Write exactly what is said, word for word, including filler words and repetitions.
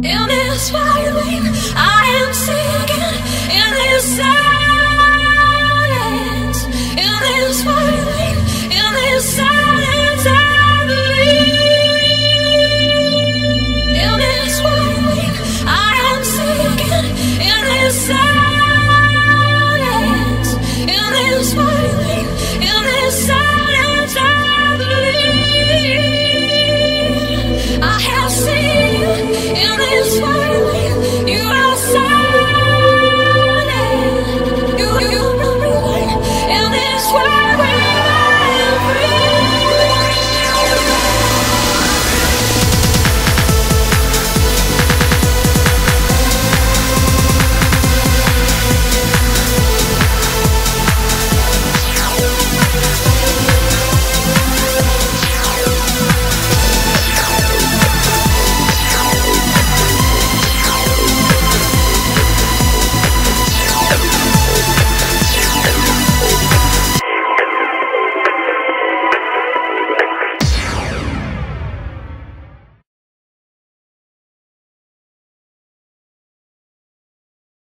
In this violin, I am singing. In this silence, in this violin, in this silence, I believe. In this violin, I am singing. In this silence, in this violin, in this silence, I believe. I have seen you in this violin.